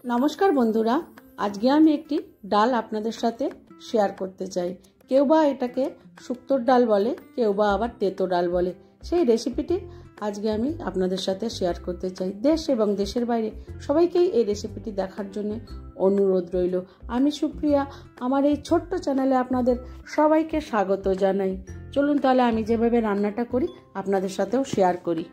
নমস্কার বন্ধুরা, আজকে আমি একটি ডাল আপনাদের সাথে শেয়ার করতে চাই। কেউ বা এটাকে শুক্তোর ডাল বলে, কেউ বা আবার তেতো ডাল বলে। সেই রেসিপিটি আজকে আমি আপনাদের সাথে শেয়ার করতে চাই। দেশ এবং দেশের বাইরে সবাইকেই এই রেসিপিটি দেখার জন্য অনুরোধ রইল। আমি সুপ্রিয়া, আমার এই ছোট্ট চ্যানেলে আপনাদের সবাইকে স্বাগত জানাই। চলুন তাহলে আমি যেভাবে রান্নাটা করি আপনাদের সাথেও শেয়ার করি।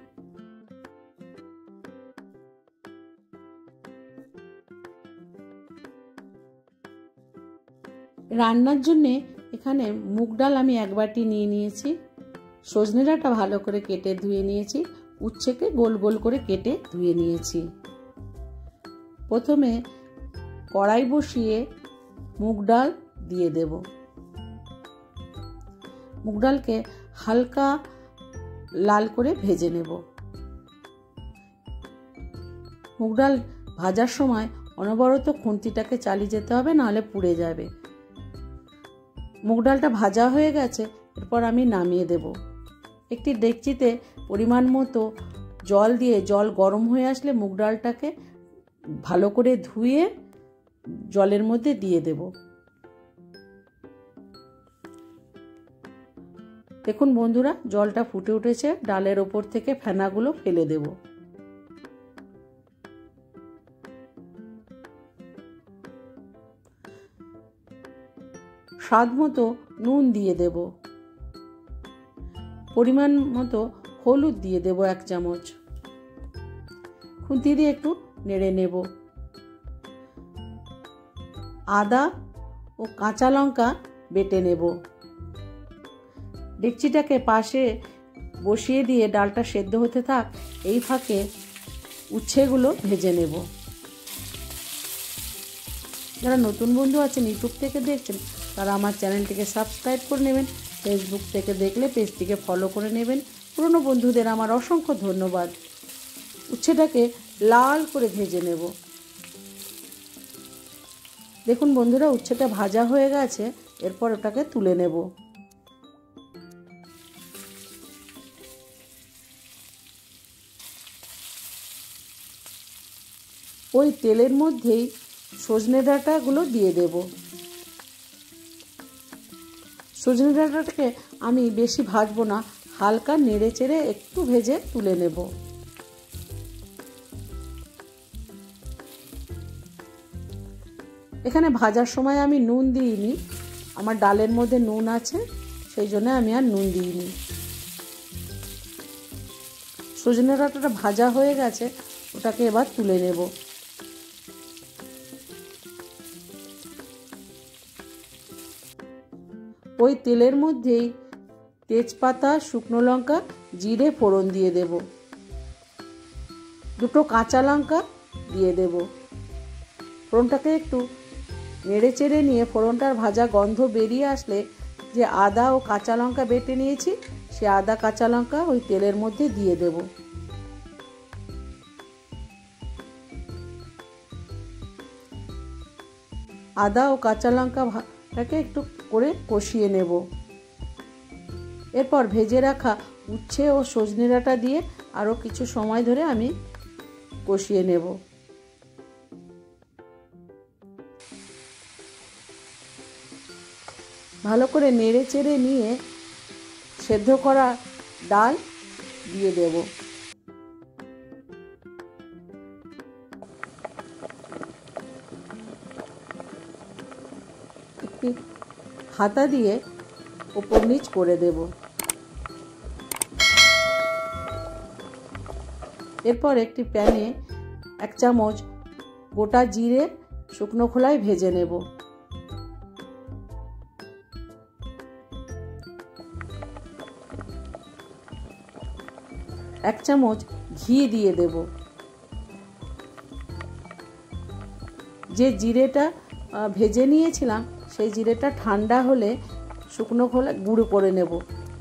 রান্নার জন্যে এখানে মুগ ডাল আমি এক বাটি নিয়ে নিয়েছি। সজনে ডাঁটা ভালো করে কেটে ধুয়ে নিয়েছি। উচ্ছেকে গোল গোল করে কেটে ধুয়ে নিয়েছি। প্রথমে কড়াই বসিয়ে মুগ ডাল দিয়ে দেব। মুগ ডালকে হালকা লাল করে ভেজে নেব। মুগ ডাল ভাজার সময় অনবরত খুন্তিটাকে চালিয়ে যেতে হবে, নাহলে পুড়ে যাবে। মুগ ডালটা ভাজা হয়ে গেছে, এরপর আমি নামিয়ে দেব। একটি ডেকচিতে পরিমাণ মতো জল দিয়ে, জল গরম হয়ে আসলে মুগ ডালটাকে ভালো করে ধুয়ে জলের মধ্যে দিয়ে দেব। দেখুন বন্ধুরা, জলটা ফুটে উঠেছে। ডালের ওপর থেকে ফেনাগুলো ফেলে দেব। স্বাদ মতো নুন দিয়ে দেব। পরিমাণ মতো হলুদ দিয়ে দেব 1 চামচ। খুন্তি দিয়ে একটু নেড়ে নেব। আদা ও কাঁচা লঙ্কা বেটে নেব। ডেকচিটাকে পাশে বসিয়ে দিয়ে ডালটা সেদ্ধ হতে থাক, এই ফাঁকে উচ্ছেগুলো ভেজে নেব। যারা নতুন বন্ধু আছেন, ইউটিউব থেকে দেখছেন, তারা আমার চ্যানেলটিকে সাবস্ক্রাইব করে নেবেন। ফেসবুক থেকে দেখলে পেজটিকে ফলো করে নেবেন। পুরনো বন্ধুদের আমার অসংখ্য ধন্যবাদ। উচ্ছেটাকে লাল করে ভেজে নেব। দেখুন বন্ধুরা, উচ্ছেটা ভাজা হয়ে গেছে। এরপর ওটাকে তুলে নেব। ওই তেলের মধ্যেই সজনে ডাঁটাগুলো দিয়ে দেব। সজনে ডাঁটাটাকে আমি বেশি ভাজবো না, হালকা নেড়ে চেড়ে একটু ভেজে তুলে নেব। এখানে ভাজার সময় আমি নুন দিইনি, আমার ডালের মধ্যে নুন আছে, সেই জন্য আমি আর নুন দিইনি। সজনে ডাঁটাটা ভাজা হয়ে গেছে, ওটাকে এবার তুলে নেব। ওই তেলের মধ্যেই তেজপাতা, শুকনো লঙ্কা, জিরে ফোড়ন দিয়ে দেব। 2 কাঁচা লঙ্কা দিয়ে দেব। ফোড়নটাকে একটু নেড়ে চেড়ে নিয়ে ফোড়নটার ভাজা গন্ধ বেরিয়ে আসলে যে আদা ও কাঁচা লঙ্কা বেটে নিয়েছি, সে আদা কাঁচা লঙ্কা ওই তেলের মধ্যে দিয়ে দেব। আদা ও কাঁচা লঙ্কাটাকে একটু করে কষিয়ে নেব। এরপর ভেজে রাখা উচ্ছে ও সজনে ডাঁটা দিয়ে আরও কিছু সময় ধরে আমি কষিয়ে নেব। ভালো করে নেড়ে চেড়ে নিয়ে সেদ্ধ করা ডাল দিয়ে দেব। একটি হাতা দিয়ে উপর নিচ করে দেব। এরপর একটি প্যানে 1 চামচ গোটা জিরে শুকনো খোলায় ভেজে নেব। এক চামচ ঘি দিয়ে দেব। যে জিরেটা ভেজে নিয়েছিলাম, সেই জিরেটা ঠান্ডা হলে শুকনো খোলা গুঁড়ো করে নেব।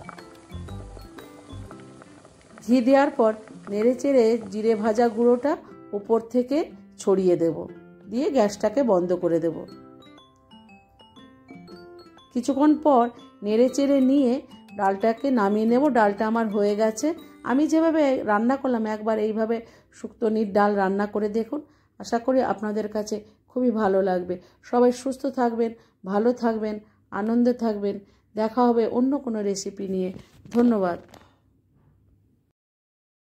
ঘি দেওয়ার পর নেড়ে চেড়ে জিরে ভাজা গুঁড়োটা উপর থেকে ছড়িয়ে দেব, দিয়ে গ্যাসটাকে বন্ধ করে দেব। কিছুক্ষণ পর নেড়ে চেড়ে নিয়ে ডালটাকে নামিয়ে নেব। ডালটা আমার হয়ে গেছে। আমি যেভাবে রান্না করলাম, একবার এইভাবে শুক্তোনির ডাল রান্না করে দেখুন। আশা করি আপনাদের কাছে খুবই ভালো লাগবে। সবাই সুস্থ থাকবেন, ভালো থাকবেন, আনন্দে থাকবেন। দেখা হবে অন্য কোনো রেসিপি নিয়ে। ধন্যবাদ।